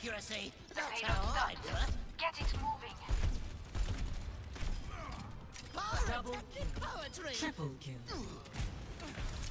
accuracy. The That's payload how I stopped. do it. Get it moving. Pyrotechnic poetry. Triple kill.